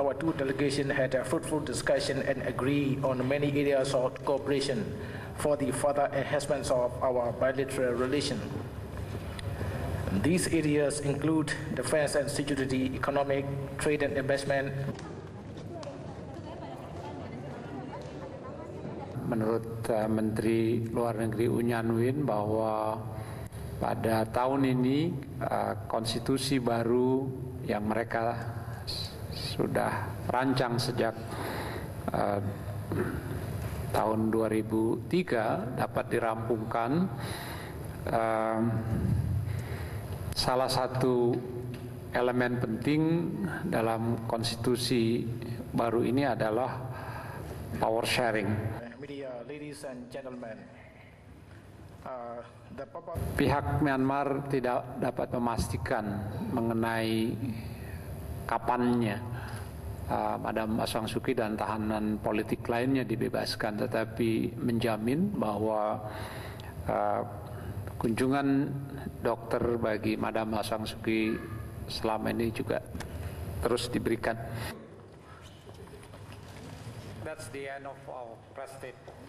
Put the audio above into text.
our two delegations had a fruitful discussion and agreed on many areas of cooperation for the further enhancement of our bilateral relation. These areas include defense and security, economic, trade and investment. Menurut Menteri Luar Negeri Un Yanwin bahwa pada tahun ini konstitusi baru yang mereka sudah rancang sejak tahun 2003 dapat dirampungkan. Salah satu elemen penting dalam konstitusi baru ini adalah power sharing. Ladies and gentlemen, pihak Myanmar tidak dapat memastikan mengenai kapannya Madam Aung San Suu Kyi dan tahanan politik lainnya dibebaskan, tetapi menjamin bahwa kunjungan dokter bagi Madam Aung San Suu Kyi selama ini juga terus diberikan. That's the end of our press statement.